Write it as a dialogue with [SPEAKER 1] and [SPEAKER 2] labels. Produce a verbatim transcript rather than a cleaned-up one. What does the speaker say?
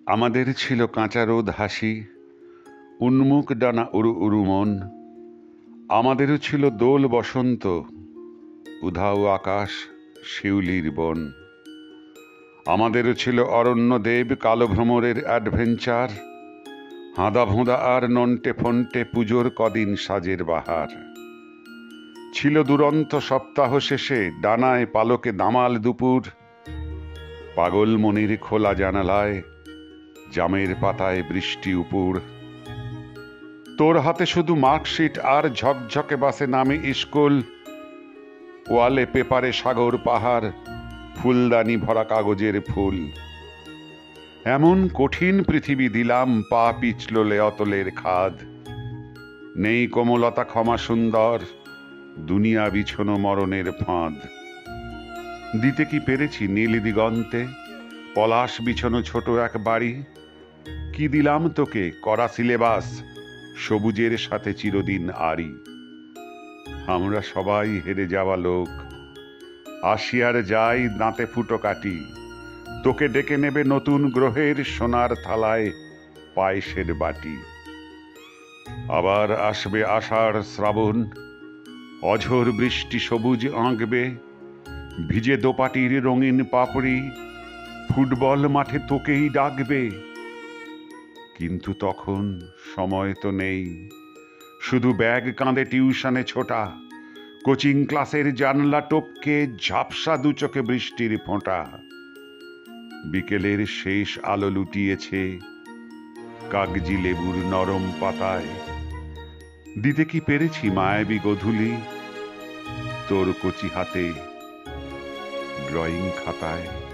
[SPEAKER 1] আমাদের ছিল কাঁচা রোদ হাসি, উন্মুখ ডানা উড়ু উড়ু মন। আমাদেরও ছিল দোল বসন্ত, উধাও আকাশ, শিউলির বন। আমাদেরও ছিল অরণ্য দেব, কালো ভ্রমরের অ্যাডভেঞ্চার, হাঁদা ভোঁদা আর নন্টে ফন্টে পুজোর কদিন সাজের বাহার। ছিল দুরন্ত সপ্তাহ শেষে ডানায় পালকে দামাল দুপুর, পাগল মনির খোলা জানালায় জামের পাতায় বৃষ্টি উপুর। তোর হাতে শুধু মার্কশিট আর ঝকঝকে বাসে নামে স্কুল, ওয়ালে পেপারে সাগর পাহাড়, ফুলদানি ভরা কাগজের ফুল। এমন কঠিন পৃথিবী দিলাম, পা পিছললে অতলের খাদ। নেই কোমলতা ক্ষমা সুন্দর, দুনিয়া বিছনো মরণের ফাঁদ। দিতে কি পেরেছি নীল দিগন্তে, পলাশ বিছনো ছোট এক বাড়ি। কি দিলাম তোকে করা সিলেবাস, সবুজের সাথে চিরদিন আড়ি। আমরা সবাই হেরে যাওয়া লোক, আসি আর যাই দাঁতে ফুটো কাটি। তোকে ডেকে নেবে নতুন গ্রহের সোনার থালায় পায়েসের বাটি। আবার আসবে আষাঢ় শ্রাবণ, অঝোর বৃষ্টি সবুজ আঁকবে, ভিজে দোপাটির রঙিন পাপড়ি ফুটবল মাঠে তোকেই ডাকবে। কিন্তু তখন সময় তো নেই, শুধু ব্যাগ কাঁধে টিউশনে ছোটা, কোচিং ক্লাসের জানলা টপকে ঝাপসা দু চোখে বৃষ্টির ফোঁটা। বিকেলের শেষ আলো লুটিয়েছে কাগজি লেবুর নরম পাতায়। দিতে কি পেরেছি মায়াবী গোধূলি, তোর কচি হাতে ড্রয়িং খাতায়।